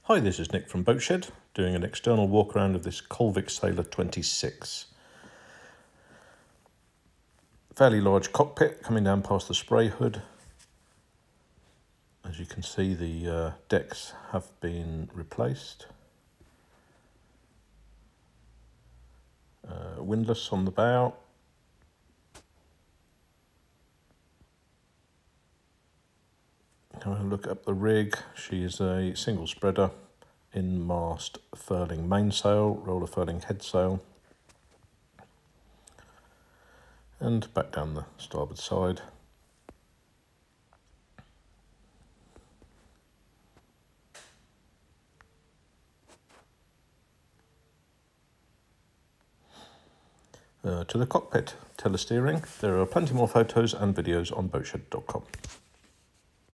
Hi, this is Nick from Boatshed, doing an external walk around of this Colvic Sailor 26. Fairly large cockpit coming down past the spray hood. As you can see, the decks have been replaced. Windlass on the bow. Have a look up the rig. She is a single spreader, in mast furling mainsail, roller furling headsail, and back down the starboard side. To the cockpit telesteering. There are plenty more photos and videos on boatshed.com.